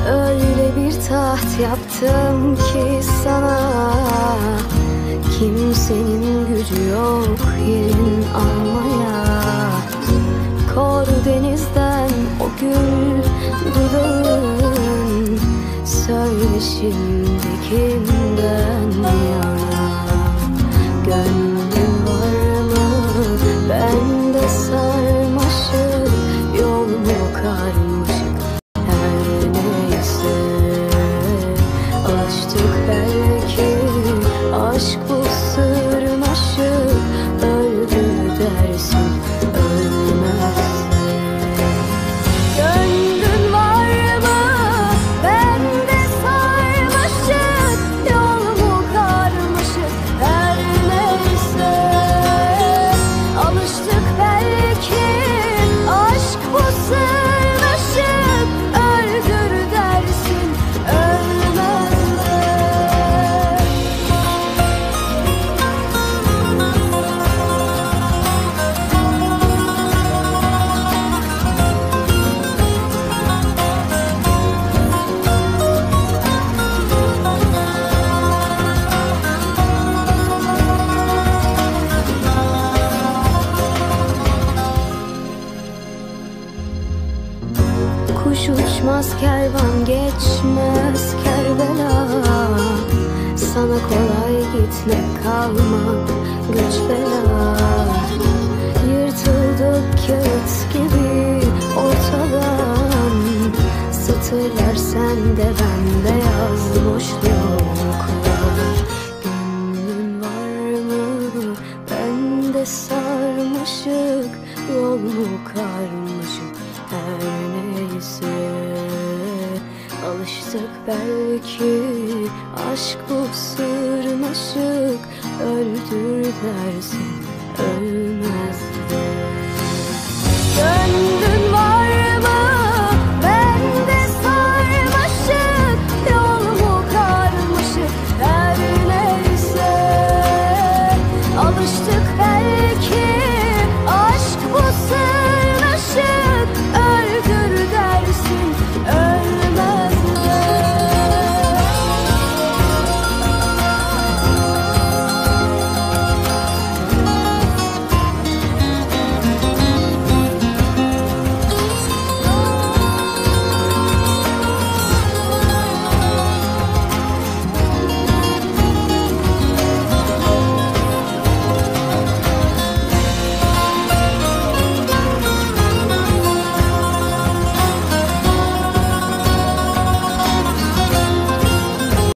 Öyle bir taht yaptım ki sana, kimsenin gücü yok yerin almaya. Kor denizden o gül dudağın, söyle şimdi kimden yana? Gönlün var mı bende sarmaşık, yol mu karmaşık, her neyse. Alıştık belki, aşk bu sırnaşık, öldür dersin ölmez. Gönlün var mı bende sarmaşık, yol mu karmaşık, her neyse. Alıştık belki, aşk bu sırnaşık, öldür dersin ölmez. Kuş uçmaz, kervan geçmez Kerbela. Sana kolay gitmek, kalmak güç bela. Yırtıldık kağıt gibi ortadan, satırlar sende bende, yaz boşluklar. Gönlün var mı bende sarmaşık, yol mu karmaşık, her neyse. Alıştık belki, aşk bu sırnaşık, öldür dersin ölmez.